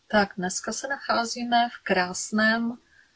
Tak dneska se nacházíme v krásném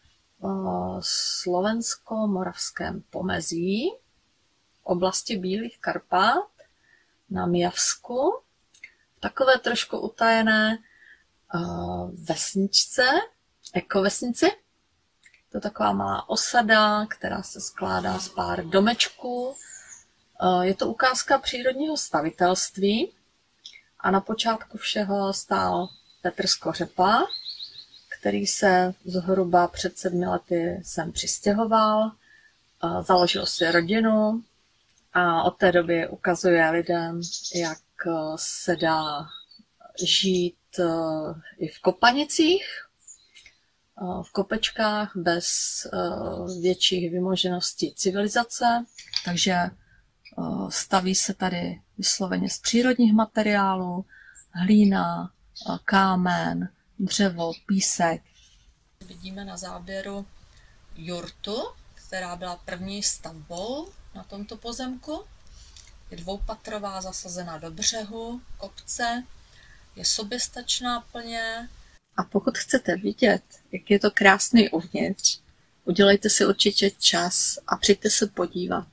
slovensko-moravském pomezí, oblasti Bílých Karpát na Mijavsku, v takové trošku utajené vesničce, ekovesnici. To je taková malá osada, která se skládá z pár domečků. Je to ukázka přírodního stavitelství a na počátku všeho stál Petr Skořepa, který se zhruba před 7 lety sem přistěhoval, založil si rodinu a od té doby ukazuje lidem, jak se dá žít i v kopanicích, v kopečkách bez větších vymožeností civilizace. Takže staví se tady vysloveně z přírodních materiálů, hlína, kámen, dřevo, písek. Vidíme na záběru jurtu, která byla první stavbou na tomto pozemku. Je dvoupatrová, zasazena do břehu kopce, je soběstačná plně. A pokud chcete vidět, jak je to krásný uvnitř, udělejte si určitě čas a přijďte se podívat.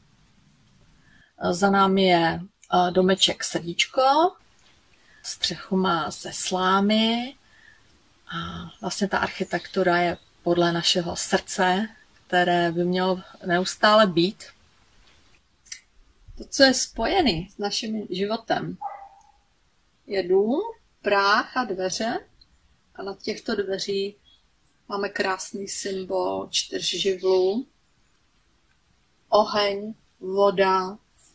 Za námi je domeček Srdíčko, střechu má ze slámy a vlastně ta architektura je podle našeho srdce, které by mělo neustále být. To, co je spojené s naším životem, je dům, práh a dveře a na těchto dveří máme krásný symbol 4 živlů, oheň, voda,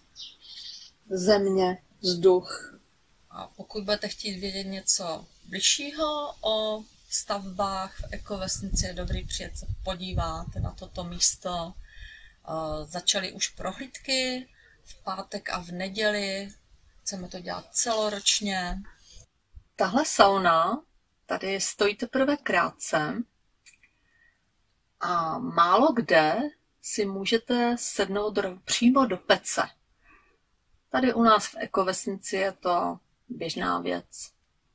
země, vzduch. A pokud budete chtít vědět něco bližšího o stavbách v ekovesnici, je dobrý přijet se podívat na toto místo. Začaly už prohlídky v pátek a v neděli. Chceme to dělat celoročně. Tahle sauna tady stojí teprve krátce a málo kde si můžete sednout přímo do pece. Tady u nás v ekovesnici je to běžná věc.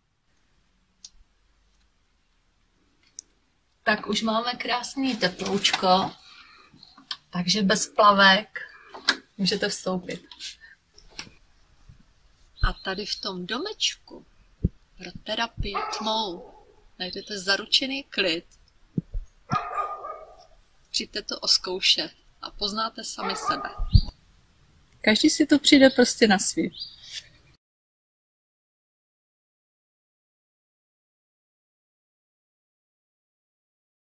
Tak už máme krásný teploučko, takže bez plavek můžete vstoupit. A tady v tom domečku pro terapii tmou najdete zaručený klid. Přijďte to oskoušet a poznáte sami sebe. Každý si to přijde prostě na svý.